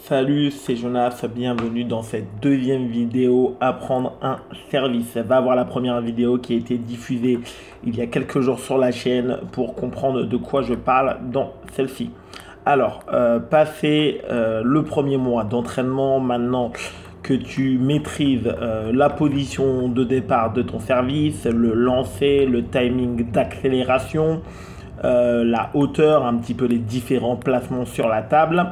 Salut, c'est Jonas, bienvenue dans cette deuxième vidéo Apprendre un service. Va voir la première vidéo qui a été diffusée il y a quelques jours sur la chaîne pour comprendre de quoi je parle dans celle-ci. Alors, passé le premier mois d'entraînement, maintenant que tu maîtrises la position de départ de ton service, le lancer, le timing d'accélération, la hauteur, un petit peu les différents placements sur la table,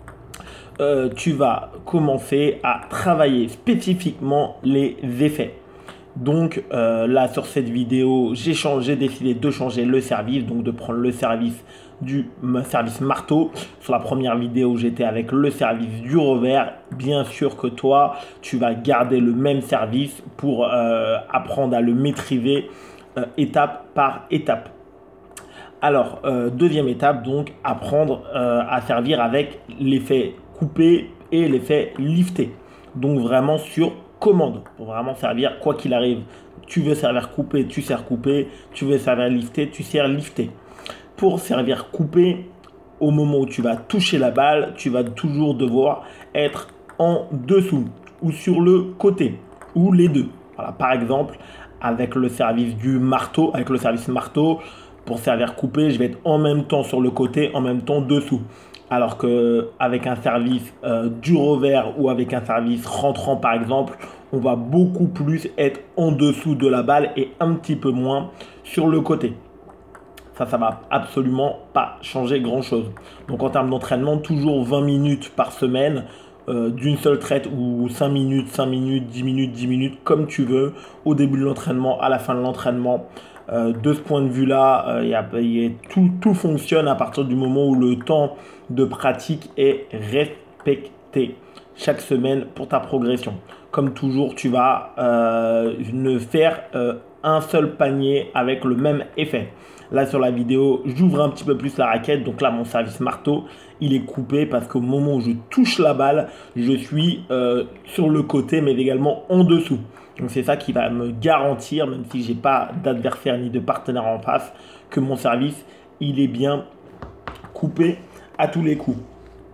tu vas commencer à travailler spécifiquement les effets. Donc là sur cette vidéo, j'ai décidé de changer le service, donc de prendre le service du service marteau. Sur la première vidéo, j'étais avec le service du revers. Bien sûr que toi, tu vas garder le même service pour apprendre à le maîtriser étape par étape. Alors, deuxième étape, donc, apprendre à servir avec l'effet coupé et l'effet lifté. Donc, vraiment sur commande, pour vraiment servir quoi qu'il arrive. Tu veux servir coupé, tu sers coupé. Tu veux servir lifté, tu sers lifté. Pour servir coupé, au moment où tu vas toucher la balle, tu vas toujours devoir être en dessous ou sur le côté, ou les deux. Voilà, par exemple, avec le service du marteau, pour servir coupé, je vais être en même temps sur le côté, en même temps dessous. Alors qu'avec un service du revers ou avec un service rentrant par exemple, on va beaucoup plus être en dessous de la balle et un petit peu moins sur le côté. Ça va absolument pas changer grand chose. Donc en termes d'entraînement, toujours 20 minutes par semaine, d'une seule traite ou 5 minutes, 5 minutes, 10 minutes, 10 minutes, comme tu veux, au début de l'entraînement, à la fin de l'entraînement. De ce point de vue-là, tout fonctionne à partir du moment où le temps de pratique est respecté chaque semaine pour ta progression. Comme toujours, tu vas ne faire un seul panier avec le même effet. Là, sur la vidéo, j'ouvre un petit peu plus la raquette. Donc là, mon service marteau, il est coupé parce qu'au moment où je touche la balle, je suis sur le côté, mais également en dessous. Donc c'est ça qui va me garantir, même si j'ai pas d'adversaire ni de partenaire en face, que mon service, il est bien coupé à tous les coups.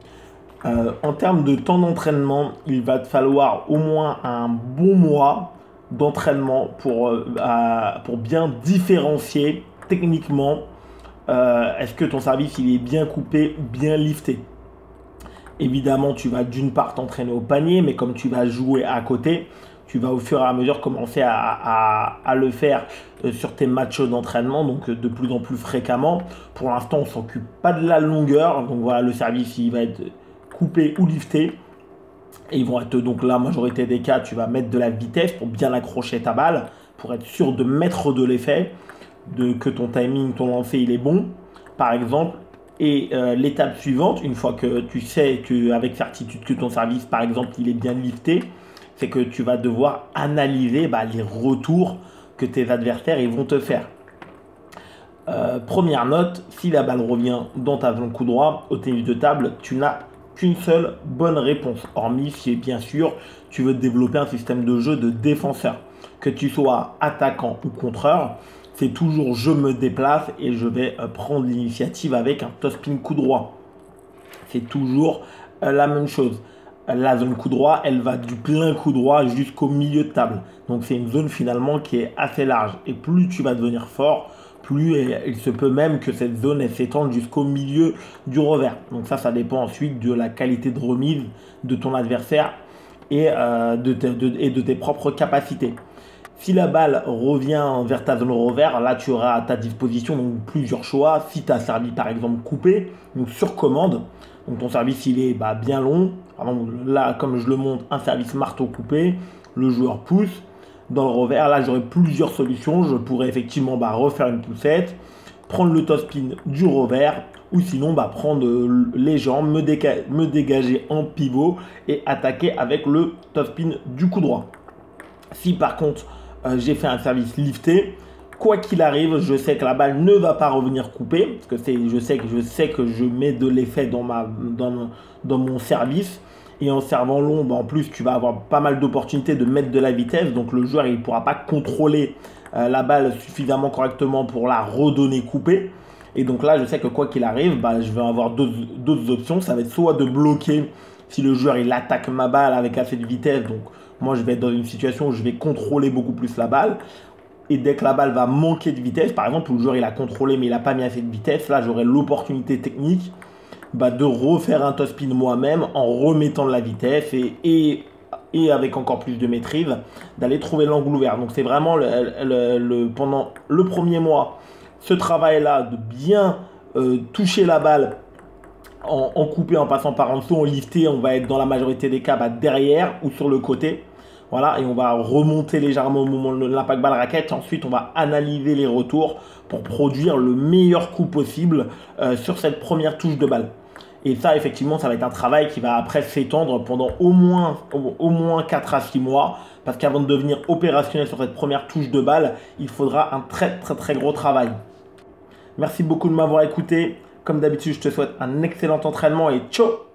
En termes de temps d'entraînement, il va te falloir au moins un bon mois d'entraînement pour bien différencier techniquement est-ce que ton service il est bien coupé ou bien lifté. Évidemment, tu vas d'une part t'entraîner au panier, mais comme tu vas jouer à côté, tu vas au fur et à mesure commencer à le faire sur tes matchs d'entraînement, donc de plus en plus fréquemment. Pour l'instant, on ne s'occupe pas de la longueur, donc voilà, le service il va être coupé ou lifté. Et ils vont être donc la majorité des cas, tu vas mettre de la vitesse pour bien accrocher ta balle, pour être sûr de mettre de l'effet, que ton timing, ton lancer, il est bon, par exemple. Et l'étape suivante, une fois que tu sais qu'avec certitude que ton service, par exemple, il est bien lifté, c'est que tu vas devoir analyser les retours que tes adversaires ils vont te faire. Première note, si la balle revient dans ta zone coup droit, au tennis de table, tu n'as qu'une seule bonne réponse. Hormis si bien sûr tu veux développer un système de jeu de défenseur. Que tu sois attaquant ou contreur, c'est toujours je me déplace et je vais prendre l'initiative avec un top-spin coup droit. C'est toujours la même chose. La zone coup droit, elle va du plein coup droit jusqu'au milieu de table. Donc c'est une zone finalement qui est assez large. Et plus tu vas devenir fort, plus il se peut même que cette zone s'étende jusqu'au milieu du revers. Donc ça dépend ensuite de la qualité de remise de ton adversaire et de tes propres capacités. Si la balle revient vers ta zone revers, là tu auras à ta disposition donc, plusieurs choix. Si tu as servi par exemple coupé, donc sur commande, donc ton service il est bien long. Là comme je le montre, un service marteau coupé, le joueur pousse. Dans le revers, là j'aurai plusieurs solutions. Je pourrais effectivement refaire une poussette, prendre le top spin du revers ou sinon prendre les jambes, me dégager en pivot et attaquer avec le top spin du coup droit. Si par contre j'ai fait un service lifté, quoi qu'il arrive, je sais que la balle ne va pas revenir coupée parce que je sais que je mets de l'effet dans mon service. Et en servant long, en plus, tu vas avoir pas mal d'opportunités de mettre de la vitesse. Donc, le joueur, il ne pourra pas contrôler la balle suffisamment correctement pour la redonner coupée. Et donc là, je sais que quoi qu'il arrive, je vais avoir d'autres options. Ça va être soit de bloquer si le joueur il attaque ma balle avec assez de vitesse, donc moi je vais être dans une situation où je vais contrôler beaucoup plus la balle. Et dès que la balle va manquer de vitesse, par exemple, où le joueur il a contrôlé mais il n'a pas mis assez de vitesse, là j'aurai l'opportunité technique de refaire un top spin moi-même en remettant de la vitesse et avec encore plus de maîtrise, d'aller trouver l'angle ouvert. Donc c'est vraiment pendant le premier mois, ce travail-là de bien toucher la balle en coupé, en passant par en dessous, en lifté, on va être dans la majorité des cas derrière ou sur le côté. Voilà, et on va remonter légèrement au moment de l'impact balle raquette. Ensuite, on va analyser les retours pour produire le meilleur coup possible sur cette première touche de balle. Et ça, effectivement, ça va être un travail qui va après s'étendre pendant au moins 4 à 6 mois. Parce qu'avant de devenir opérationnel sur cette première touche de balle, il faudra un très gros travail. Merci beaucoup de m'avoir écouté. Comme d'habitude, je te souhaite un excellent entraînement et ciao!